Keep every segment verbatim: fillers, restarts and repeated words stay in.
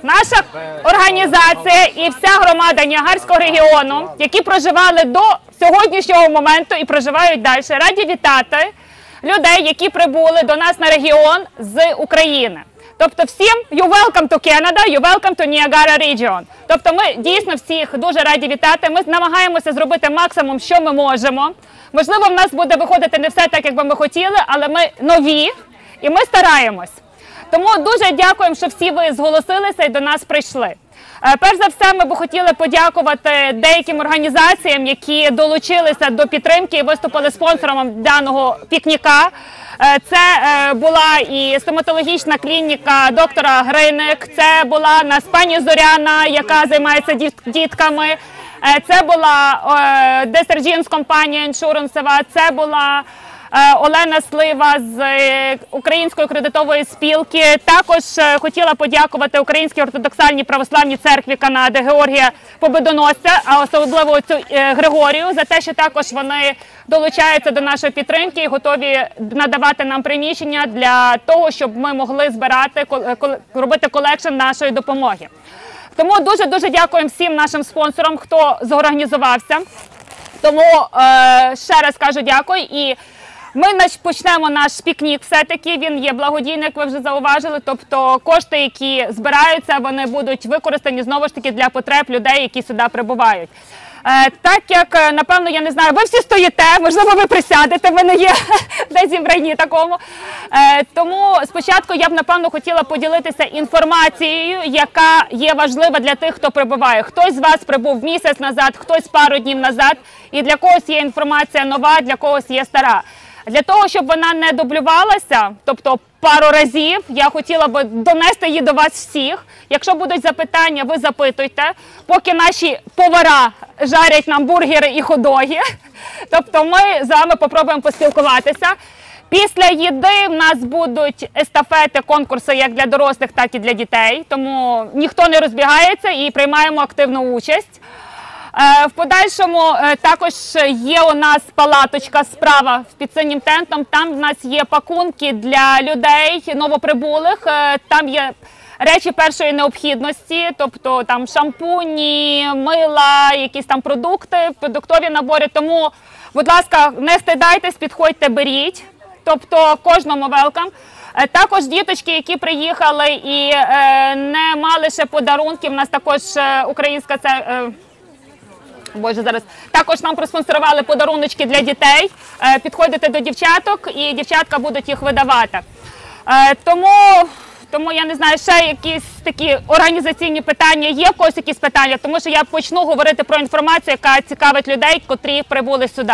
наша організація і вся громада Ніагарського регіону, які проживали до сьогоднішнього моменту і проживають далі, раді вітати людей, які прибули до нас на регіон з України. Тобто всім you welcome to Canada, you welcome to Niagara Region. Тобто ми дійсно всіх дуже раді вітати. Ми намагаємося зробити максимум, що ми можемо. Можливо, в нас буде виходити не все так, як би ми хотіли, але ми нові і ми стараємось. Тому дуже дякуємо, що всі ви зголосилися і до нас прийшли. Перш за все, ми б хотіли подякувати деяким організаціям, які долучилися до підтримки і виступили спонсором даного пікніка. Це була і стоматологічна клініка доктора Гриник, це була нас пані Зоряна, яка займається дітками, це була Десержінс компанія іншурансова, це була Олена Слива з Української кредитової спілки. Також хотіла подякувати Українській ортодоксальній православній церкві Канади Георгія Победоносця, а особливо цю Григорію, за те, що також вони долучаються до нашої підтримки і готові надавати нам приміщення для того, щоб ми могли збирати, робити колекшн нашої допомоги. Тому дуже-дуже дякуємо всім нашим спонсорам, хто зорганізувався. Тому ще раз кажу дякую. І ми почнемо наш пікнік все-таки, він є благодійний, як ви вже зауважили, тобто кошти, які збираються, вони будуть використані знову ж таки для потреб людей, які сюди прибувають. Так як, напевно, я не знаю, ви всі стоїте, можливо, ви присядете, ви не є десь зібрані такому. Тому спочатку я б, напевно, хотіла поділитися інформацією, яка є важлива для тих, хто прибуває. Хтось з вас прибув місяць назад, хтось пару днів назад, і для когось є інформація нова, для когось є стара. Для того, щоб вона не дублювалася, тобто пару разів, я хотіла б донести її до вас всіх. Якщо будуть запитання, ви запитуйте, поки наші повара жарять нам бургери і хот-доги. Тобто ми з вами попробуємо поспілкуватися. Після їди в нас будуть естафети, конкурси як для дорослих, так і для дітей. Тому ніхто не розбігається і приймаємо активну участь. В подальшому також є у нас палаточка справа під синім тентом. Там в нас є пакунки для людей новоприбулих. Там є речі першої необхідності, тобто там шампуні, мила, якісь там продукти, продуктові набори. Тому, будь ласка, не стидайтесь, підходьте, беріть. Тобто кожному велкам. Також діточки, які приїхали і не мали ще подарунків, у нас також українська це... Боже, зараз. Також нам проспонсорували подаруночки для дітей. Підходите до дівчаток і дівчатка будуть їх видавати. Тому, тому я не знаю, ще якісь такі організаційні питання. Є в когось якісь питання? Тому що я почну говорити про інформацію, яка цікавить людей, котрі прибули сюди.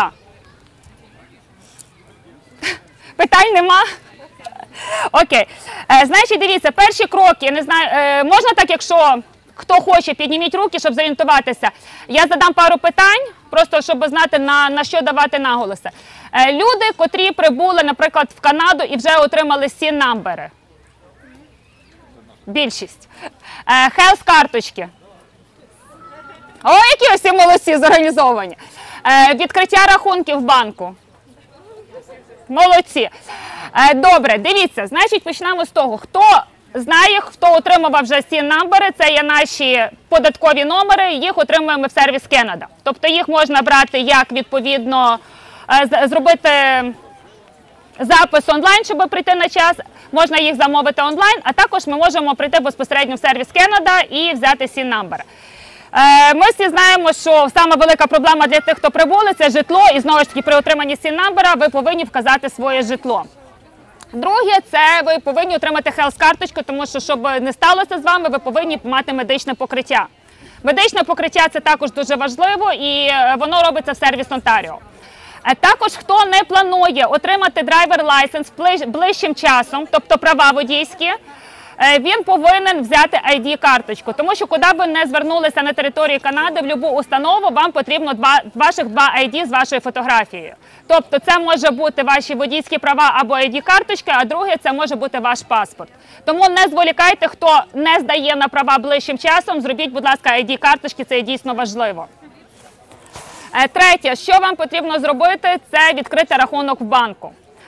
Питань нема? Окей. Значить, дивіться, перші кроки, я не знаю, можна так, якщо... Хто хоче, підніміть руки, щоб зорієнтуватися. Я задам пару питань, просто щоб знати, на, на що давати наголоси. Люди, котрі прибули, наприклад, в Канаду і вже отримали сін-намбери. Більшість. Хелс-карточки. О, які усі молодці, зорганізовані. Відкриття рахунків в банку. Молодці. Добре, дивіться, значить, почнемо з того, хто... Знає, хто отримував вже сін-намбери, це є наші податкові номери, їх отримуємо в сервіс Canada. Тобто їх можна брати як, відповідно, зробити запис онлайн, щоб прийти на час, можна їх замовити онлайн, а також ми можемо прийти безпосередньо в сервіс Canada і взяти сін-намбери. Ми всі знаємо, що сама велика проблема для тих, хто прибули, це житло, і знову ж таки при отриманні сін-намбера ви повинні вказати своє житло. Друге, це ви повинні отримати хелс-карточку, тому що, щоб не сталося з вами, ви повинні мати медичне покриття. Медичне покриття – це також дуже важливо, і воно робиться в сервіс Онтаріо. Також, хто не планує отримати драйвер-лайсенс ближчим часом, тобто права водійські, він повинен взяти ай ді-карточку, тому що куди б ви не звернулися на території Канади, в будь-яку установу, вам потрібно два, ваших два ай ді з вашою фотографією. Тобто це може бути ваші водійські права або ай ді-карточки, а друге це може бути ваш паспорт. Тому не зволікайте, хто не здає на права ближчим часом, зробіть, будь ласка, ай ді-карточки, це дійсно важливо. Третє, що вам потрібно зробити, це відкрити рахунок в банку.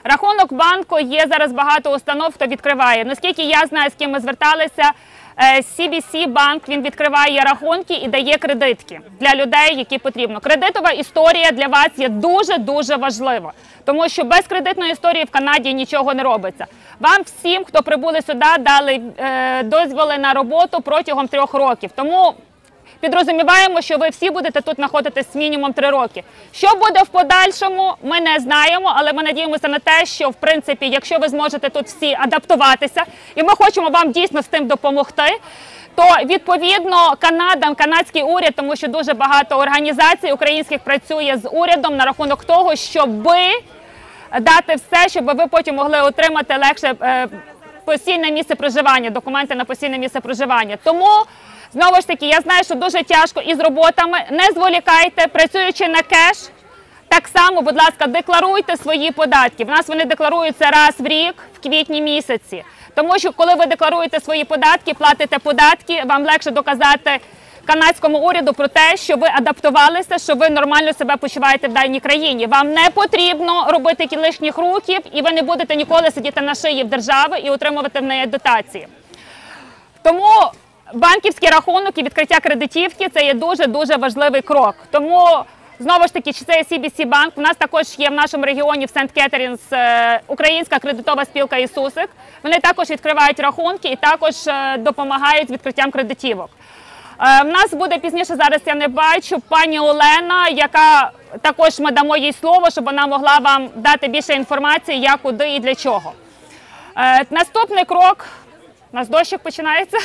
Рахунок банку є зараз багато установ, хто відкриває. Наскільки я знаю, з ким ми зверталися, сі бі сі банк, він відкриває рахунки і дає кредитки для людей, які потрібно. Кредитова історія для вас є дуже-дуже важлива, тому що без кредитної історії в Канаді нічого не робиться. Вам всім, хто прибули сюди, дали е, дозволи на роботу протягом трьох років. Тому підрозуміваємо, що ви всі будете тут знаходитись мінімум три роки. Що буде в подальшому, ми не знаємо, але ми надіємося на те, що, в принципі, якщо ви зможете тут всі адаптуватися, і ми хочемо вам дійсно з тим допомогти, то, відповідно, Канада, канадський уряд, тому що дуже багато організацій українських працює з урядом на рахунок того, щоб дати все, щоб ви потім могли отримати легше е, постійне місце проживання, документи на постійне місце проживання. Тому, знову ж таки, я знаю, що дуже тяжко із роботами. Не зволікайте, працюючи на кеш, так само, будь ласка, декларуйте свої податки. В нас вони декларуються раз в рік, в квітні місяці. Тому що, коли ви декларуєте свої податки, платите податки, вам легше доказати канадському уряду про те, що ви адаптувалися, що ви нормально себе почуваєте в даній країні. Вам не потрібно робити лишніх рухів, і ви не будете ніколи сидіти на шиї в держави і отримувати в неї дотації. Тому банківський рахунок і відкриття кредитівки – це є дуже-дуже важливий крок. Тому, знову ж таки, це є сі бі сі банк. У нас також є в нашому регіоні в Сент-Кетерінс Українська кредитова спілка «Ісусик». Вони також відкривають рахунки і також допомагають з відкриттям кредитівок. В нас буде пізніше, зараз я не бачу, пані Олена, яка також ми дамо їй слово, щоб вона могла вам дати більше інформації, як, куди і для чого. Наступний крок, у нас дощик починається.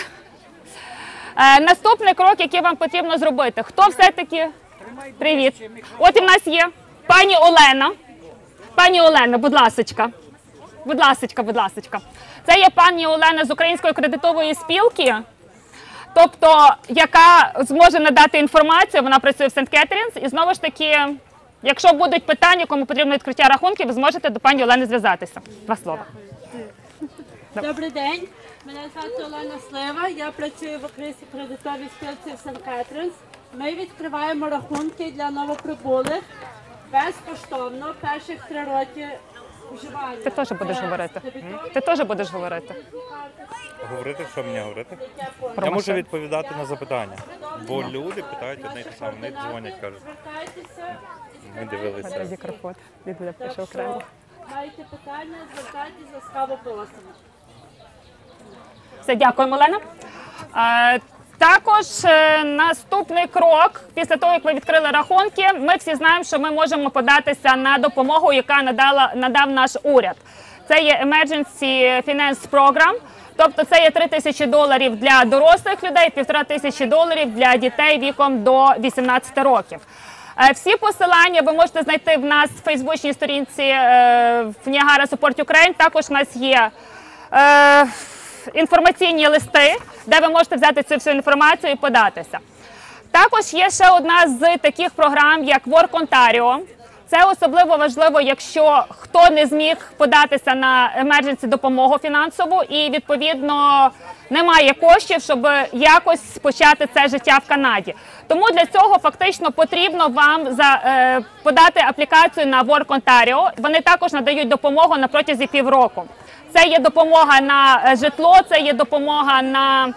Наступний крок, який вам потрібно зробити. Хто все-таки? Привіт. От і в нас є пані Олена. Пані Олена, будь ласочка. Будь ласочка, будь ласочка. Це є пані Олена з Української кредитової спілки, тобто, яка зможе надати інформацію, вона працює в Сент-Кетерінс. І знову ж таки, якщо будуть питання, кому потрібно відкриття рахунків, ви зможете до пані Олени зв'язатися. Два слова. Добрий день. Мене звати Олена Слива, я працюю в Українській кредитовій спілці в Сент-Кетерінс. Ми відкриваємо рахунки для новоприбулих безкоштовно перших три роки вживання. Ти теж будеш говорити. Ти теж будеш говорити. Говорити, що мені говорити? Про Я можу машину. відповідати на запитання, бо люди питають одне й те саме, вони дзвонять, кажуть, Звертайтеся. ми дивилися. Мікрофон. Він буде пише окремо. Маєте питання, звертайтеся, ласкаво просимо. Все, дякуємо, Олена. Е, Також е, наступний крок, після того, як ви відкрили рахунки, ми всі знаємо, що ми можемо податися на допомогу, яка надала, надав наш уряд. Це є Emergency Finance Program, тобто це є три тисячі доларів для дорослих людей, півтора тисячі доларів для дітей віком до вісімнадцяти років. Е, Всі посилання ви можете знайти в нас в фейсбучній сторінці е, в Niagara Support Ukraine. Також у нас є е, інформаційні листи, де ви можете взяти цю всю інформацію і податися. Також є ще одна з таких програм, як Work Ontario. Це особливо важливо, якщо хто не зміг податися на emergency допомогу фінансову і, відповідно, немає коштів, щоб якось почати це життя в Канаді. Тому для цього фактично потрібно вам за, е, подати аплікацію на Work Ontario. Вони також надають допомогу на протязі півроку. Це є допомога на житло, це є допомога на,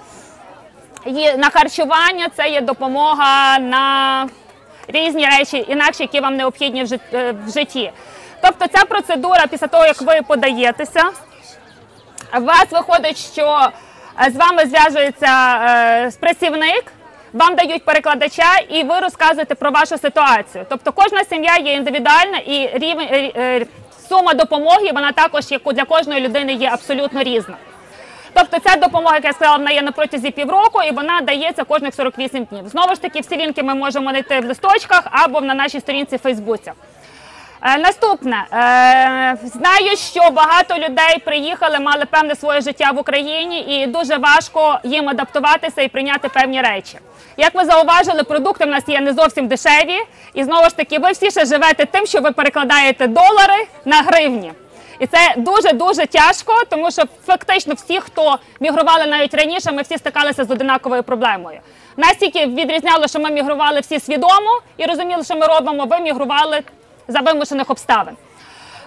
на харчування, це є допомога на різні речі, інакші, які вам необхідні в житті. Тобто ця процедура, після того, як ви подаєтеся, у вас виходить, що з вами зв'яжується працівник, вам дають перекладача і ви розказуєте про вашу ситуацію. Тобто кожна сім'я є індивідуальна і рівень, сума допомоги, вона також для кожної людини є абсолютно різна. Тобто ця допомога, як я сказала, вона є на протязі півроку і вона дається кожних сорок вісім днів. Знову ж таки, всі лінки ми можемо знайти в листочках або на нашій сторінці в Фейсбуці. Е, наступне. Е, знаю, що багато людей приїхали, мали певне своє життя в Україні і дуже важко їм адаптуватися і прийняти певні речі. Як ви зауважили, продукти в нас є не зовсім дешеві. І знову ж таки, ви всі ще живете тим, що ви перекладаєте долари на гривні. І це дуже-дуже тяжко, тому що фактично всі, хто мігрували навіть раніше, ми всі стикалися з однаковою проблемою. Нас тільки відрізняло, що ми мігрували всі свідомо і розуміли, що ми робимо, ви мігрували за вимушених обставин.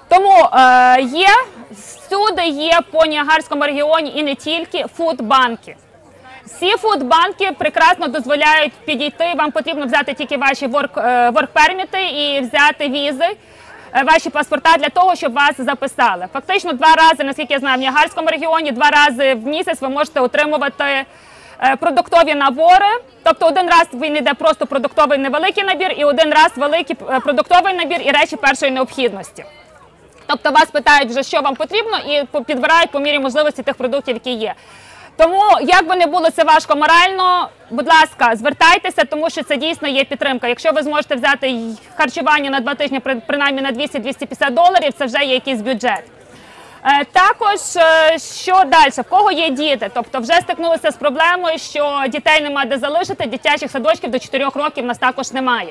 Тому е, є, всюди є по Ніагарському регіоні і не тільки фудбанки. Всі фудбанки прекрасно дозволяють підійти, вам потрібно взяти тільки ваші ворк-перміти і взяти візи, ваші паспорта для того, щоб вас записали. Фактично два рази, наскільки я знаю, в Ніагарському регіоні, два рази в місяць ви можете отримувати продуктові набори. Тобто один раз він йде просто продуктовий невеликий набір і один раз великий продуктовий набір і речі першої необхідності. Тобто вас питають вже, що вам потрібно, і підбирають по мірі можливості тих продуктів, які є. Тому, як би не було це важко морально, будь ласка, звертайтеся, тому що це дійсно є підтримка. Якщо ви зможете взяти харчування на два тижні, принаймні на двісті - двісті п'ятдесят доларів, це вже є якийсь бюджет. Також, що далі? В кого є діти? Тобто вже стикнулися з проблемою, що дітей нема де залишити, дитячих садочків до чотирьох років у нас також немає.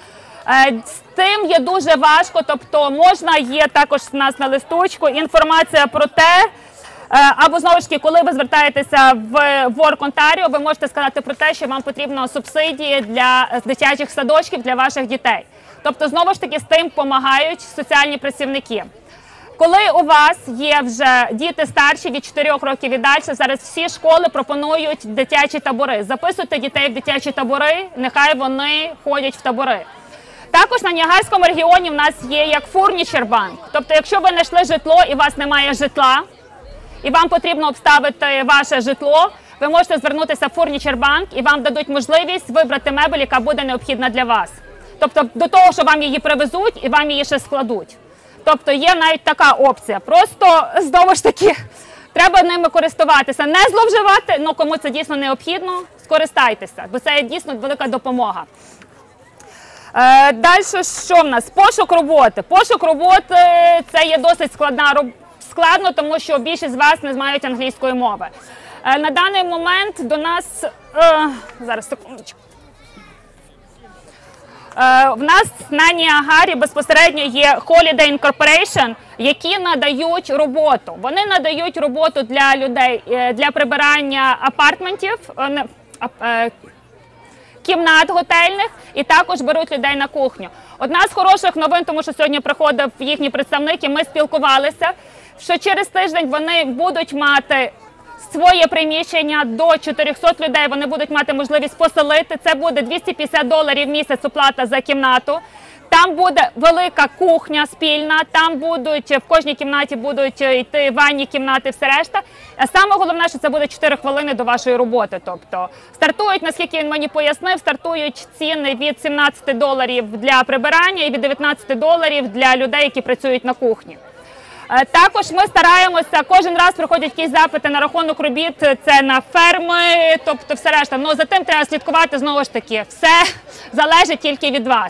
З тим є дуже важко, тобто можна, є також у нас на листочку інформація про те, або, знову ж таки, коли ви звертаєтеся в Work Ontario, ви можете сказати про те, що вам потрібно субсидії для дитячих садочків для ваших дітей. Тобто, знову ж таки, з тим допомагають соціальні працівники. Коли у вас є вже діти старші від чотирьох років і далі, зараз всі школи пропонують дитячі табори. Записуйте дітей в дитячі табори, нехай вони ходять в табори. Також на Ніагарському регіоні в нас є як фурнічер банк. Тобто, якщо ви знайшли житло і у вас немає житла, і вам потрібно обставити ваше житло, ви можете звернутися в фурнічер банк і вам дадуть можливість вибрати мебель, яка буде необхідна для вас. Тобто до того, що вам її привезуть і вам її ще складуть. Тобто є навіть така опція. Просто, знову ж таки, треба ними користуватися. Не зловживати, але кому це дійсно необхідно, скористайтеся, бо це дійсно велика допомога. Е, далі що в нас? Пошук роботи. Пошук роботи – це є досить складна робота. Складно, тому що більшість з вас не знають англійської мови. Е, на даний момент до нас... Е, зараз, секундочку. Е, в нас на Ніагарі безпосередньо є Holiday Incorporation, які надають роботу. Вони надають роботу для людей, для прибирання апартментів, е, е, кімнат готельних, і також беруть людей на кухню. Одна з хороших новин, тому що сьогодні приходив їхній представник, і ми спілкувалися, що через тиждень вони будуть мати своє приміщення до чотирьохсот людей, вони будуть мати можливість поселити. Це буде двісті п'ятдесят доларів в місяць оплата за кімнату. Там буде велика кухня спільна, там будуть, в кожній кімнаті будуть йти ванні кімнати, все решта. А саме головне, що це буде чотири хвилини до вашої роботи. Тобто стартують, наскільки він мені пояснив, стартують ціни від сімнадцяти доларів для прибирання і від дев'ятнадцяти доларів для людей, які працюють на кухні. Також ми стараємося, кожен раз приходять якісь запити на рахунок робіт, це на ферми, тобто все решта. Ну, за тим треба слідкувати, знову ж таки, все залежить тільки від вас.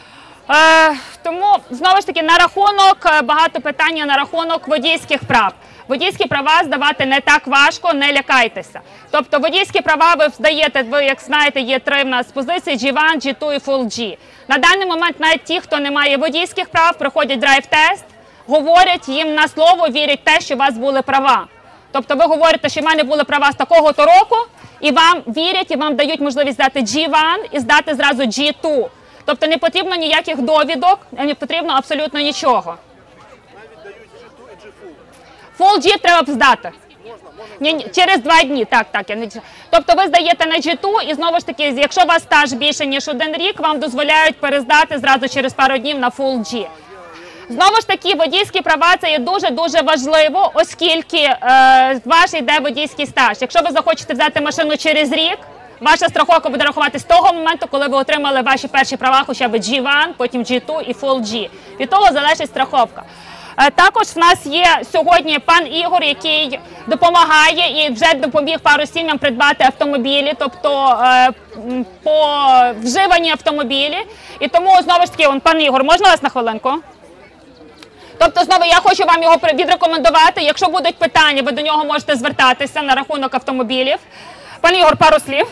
Е, тому, знову ж таки, на рахунок, багато питання на рахунок водійських прав. Водійські права здавати не так важко, не лякайтеся. Тобто водійські права ви здаєте, ви, як знаєте, є три в нас позиції, джі один, джі два і Full G. На даний момент навіть ті, хто не має водійських прав, проходять драйв-тест, говорять їм на слово, вірять те, що у вас були права. Тобто ви говорите, що в мене були права з такого-то року, і вам вірять, і вам дають можливість здати джі один і здати зразу джі два. Тобто не потрібно ніяких довідок, не потрібно абсолютно нічого. Навіть дають джі два і джі Full фул. G треба б здати. Можна, можна. Ні, ні, через два дні, так, так. Я не... Тобто ви здаєте на джі два, і знову ж таки, якщо у вас стаж більше, ніж один рік, вам дозволяють перездати зразу через пару днів на Full G. Знову ж таки, водійські права – це є дуже-дуже важливо, оскільки е, ваш йде водійський стаж. Якщо ви захочете взяти машину через рік, ваша страховка буде рахувати з того моменту, коли ви отримали ваші перші права, хоча б джі один, потім джі два і Full G. Від того залежить страховка. Е, також в нас є сьогодні пан Ігор, який допомагає і вже допоміг пару сім'ям придбати автомобілі, тобто е, по вживані автомобілі. І тому, знову ж таки, он, пан Ігор, можна вас на хвилинку? Тобто, знову, я хочу вам його відрекомендувати. Якщо будуть питання, ви до нього можете звертатися на рахунок автомобілів. Пане Ігор, пару слів.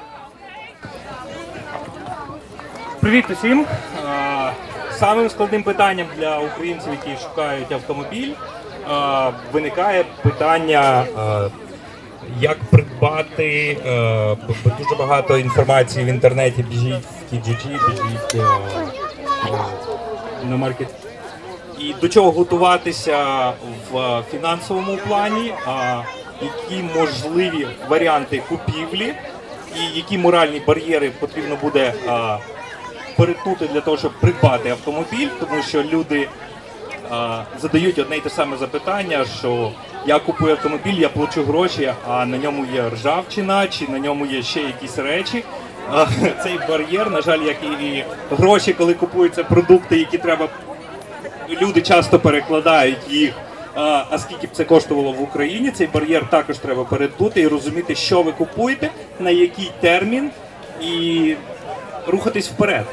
Привіт усім. Самим складним питанням для українців, які шукають автомобіль, виникає питання, як придбати. Дуже багато інформації в інтернеті, біжіть в Kijiji, біжіть на маркет. і до чого готуватися в фінансовому плані, а, які можливі варіанти купівлі і які моральні бар'єри потрібно буде а, перетнути для того, щоб придбати автомобіль, тому що люди а, задають одне й те саме запитання, що я купую автомобіль, я плачу гроші, а на ньому є ржавчина, чи на ньому є ще якісь речі. А, цей бар'єр, на жаль, як і гроші, коли купуються продукти, які треба, люди часто перекладають їх, а, а скільки б це коштувало в Україні, цей бар'єр також треба перетнути і розуміти, що ви купуєте, на який термін, і рухатись вперед.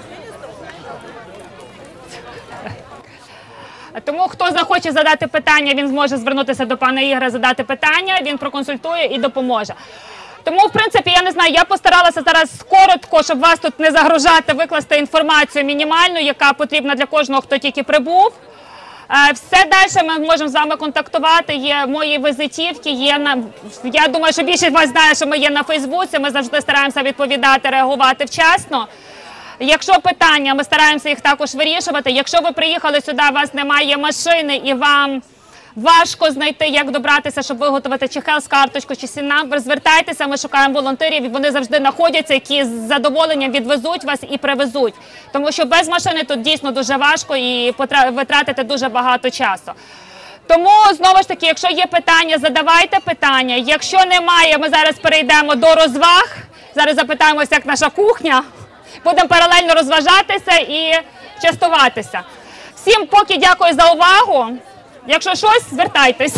Тому хто захоче задати питання, він зможе звернутися до пана Ігоря, задати питання, він проконсультує і допоможе. Тому, в принципі, я не знаю, я постаралася зараз коротко, щоб вас тут не загружати, викласти інформацію мінімальну, яка потрібна для кожного, хто тільки прибув. Все далі ми можемо з вами контактувати, є мої візитівки, є на... Я думаю, що більшість вас знає, що ми є на Фейсбуці, ми завжди стараємося відповідати, реагувати вчасно. Якщо питання, ми стараємося їх також вирішувати. Якщо ви приїхали сюди, у вас немає машини і вам важко знайти, як добратися, щоб виготовити чи хелс-карточку, чи сін-намбер, звертайтеся, ми шукаємо волонтерів, і вони завжди знаходяться, які з задоволенням відвезуть вас і привезуть. Тому що без машини тут дійсно дуже важко і витратити дуже багато часу. Тому, знову ж таки, якщо є питання, задавайте питання. Якщо немає, ми зараз перейдемо до розваг. Зараз запитаємося, як наша кухня. Будемо паралельно розважатися і частуватися. Всім поки дякую за увагу. Якщо щось, звертайтесь.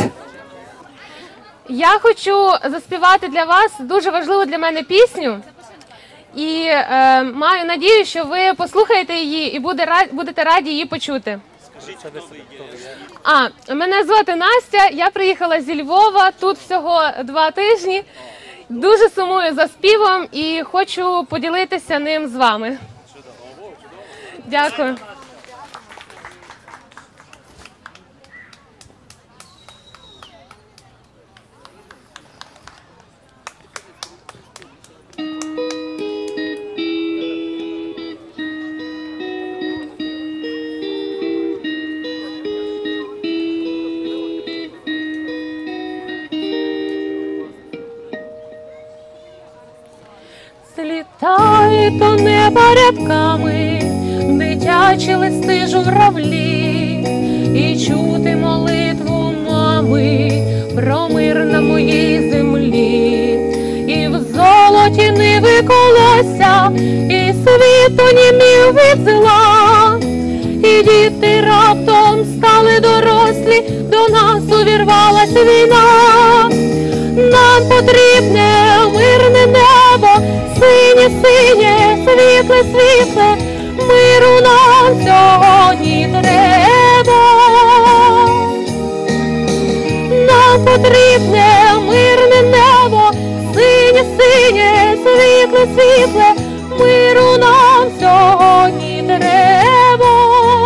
Я хочу заспівати для вас дуже важливу для мене пісню. І е, маю надію, що ви послухаєте її і буде, будете раді її почути. А, мене звати Настя, я приїхала зі Львова, тут всього два тижні. Дуже сумую за співом і хочу поділитися ним з вами. Дякую. Злітають до неба рядками дитячі листи журавлі, і чути молитву мами про мир на моїй землі. І в золоті ниви колося, і світ онімів від зла, і діти раптом стали дорослі, до нас увірвалась війна. Нам потрібне мирне небо, синє-синє, світле-світле, миру нам сьогодні треба. Нам потрібне мирне небо, синє-синє, світле-світле, миру нам сьогодні треба.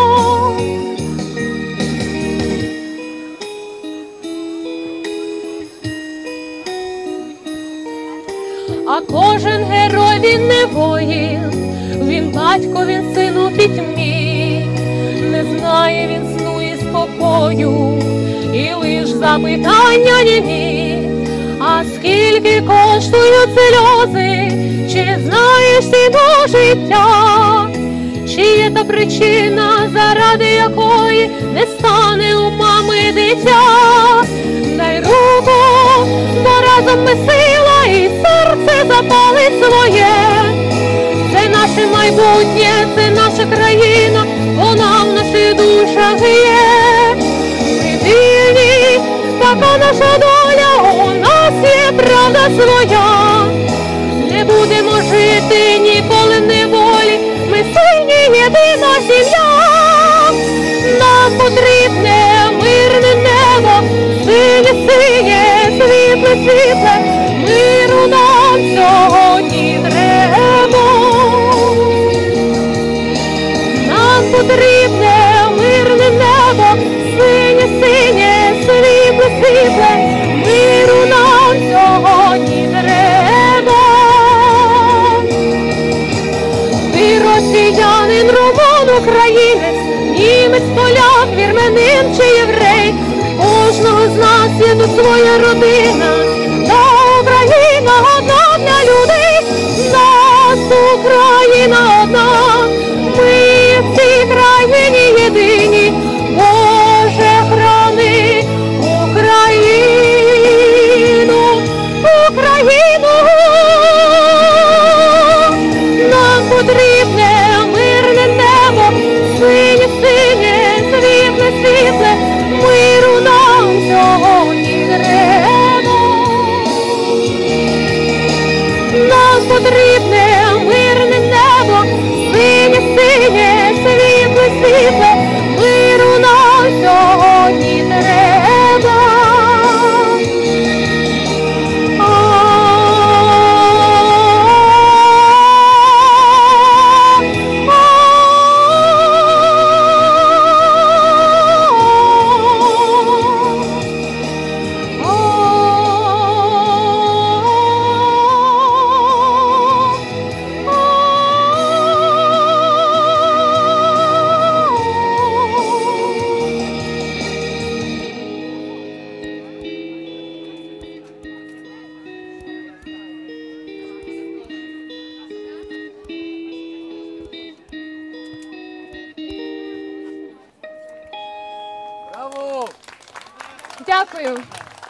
А кожен герой, він не воїн, він батько, він син у пітьмі, не знає він сну і спокою, і лиш запитання німі. А скільки коштують сльози, чи знаєш ціну життя, чи є та причина, заради якої не стане у мами дитя? Дай руку, бо разом ми сила, і серце запалить своє. Це наше майбутнє, це наша країна, вона в наших душах є. Ми вільні, така наша доля, у нас є правда своя. Не будемо жити ніколи в неволі, ми сильні, єдина сім'я. Нам потрібне мирне небо, синє-синє, світле-світле, миру нам сьогодні треба. Нам потрібне мирне небо, синє-синє, світле-світле, миру нам сьогодні треба. Ти росіянин, румун, українець, німець, поляк, вірмен, армянин чи єврей, кожного з нас є тут своя родина, та Україна одна для людей, нас Україна одна, ми в цій країні єдині, Боже, храни Україну, Україну, нам потрібне мирне небо, синє, синє, світле, світле, миру нам сьогодні треба. Нам потрібне мирне небо, синє, синє, світле, світле, миру нам сьогодні треба. Дякую.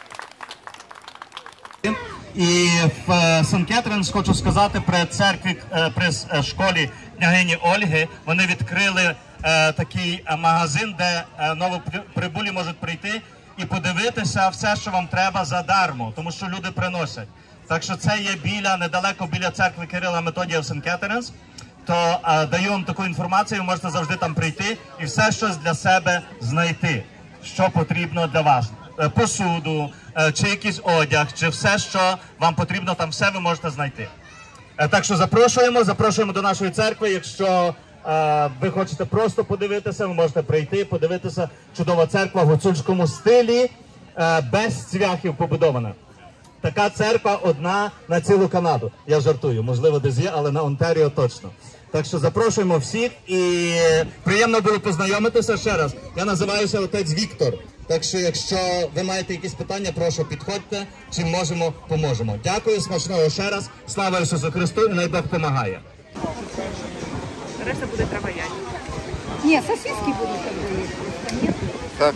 І в Сент-Кетрінс хочу сказати при церкві, при школі княгині Ольги, вони відкрили такий магазин, де новоприбулі можуть прийти і подивитися все, що вам треба задармо, тому що люди приносять. Так що це є біля, недалеко біля церкви Кирила Методія в Сент-Кетрінс, то даю вам таку інформацію, ви можете завжди там прийти і все щось для себе знайти, що потрібно для вас. Посуду, чи якийсь одяг, чи все, що вам потрібно, там все ви можете знайти. Так що запрошуємо, запрошуємо до нашої церкви. Якщо е, ви хочете просто подивитися, ви можете прийти, подивитися. Чудова церква в гуцульському стилі, е, без цвяхів побудована. Така церква одна на цілу Канаду. Я жартую, можливо десь є, але на Онтаріо точно. Так що запрошуємо всіх і приємно було познайомитися ще раз. Я називаюся отець Віктор. Так що, якщо ви маєте якісь питання, прошу, підходьте, чим можемо, поможемо. Дякую, смачного ще раз. Слава Ісусу Христу і най Бог помагає. Решта буде травояння. Ні, сосиски будуть там є. Так.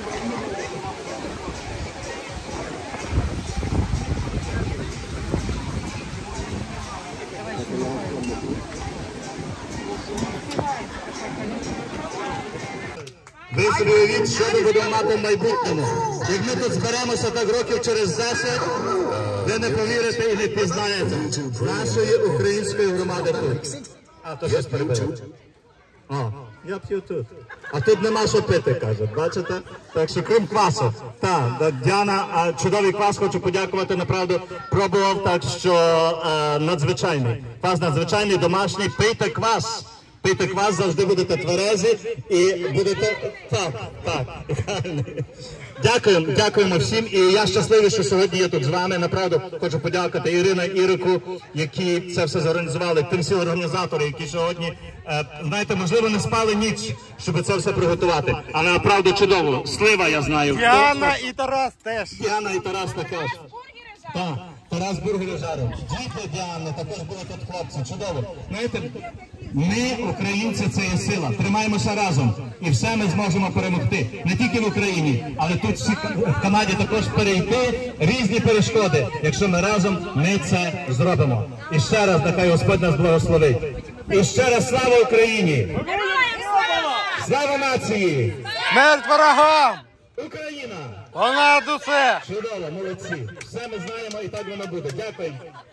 Ви собі уявіть, що ми будемо мати в майбутньому. Як ми тут зберемося так років через десять, ви не повірите і не пізнаєте нашої української громади тут. А, то щось перебили. О, я п'ю тут. А тут нема що пити, каже, бачите? Так що крім квасу. Так, Діана, а чудовий квас, хочу подякувати, направду, пробував, так що е, надзвичайний. Квас надзвичайний, домашній, пийте квас. Пийте квас, завжди будете тверезі і будете... Так, так. Дякуємо, дякуємо всім. І я щасливий, що сьогодні є тут з вами. Направду хочу подякувати Ірина, Ірику, які це все зорганізували, тим всі організатори, які сьогодні, знаєте, можливо, не спали ніч, щоб це все приготувати. Але направду чудово. Слива, я знаю. Діана і Тарас теж. Діана і Тарас також. Так, Тарас бургери жарив. Діти Діани, також були тут хлопці. Чудово. Знаєте, ми, українці, це є сила. Тримаємося разом. І все ми зможемо перемогти. Не тільки в Україні, але тут в Канаді також перейти різні перешкоди. Якщо ми разом, ми це зробимо. І ще раз, нехай Господь нас благословить. І ще раз слава Україні! Слава нації! Смерть ворогам! Україна! Понад усе! Чудово, молодці. Все ми знаємо і так воно буде. Дякую.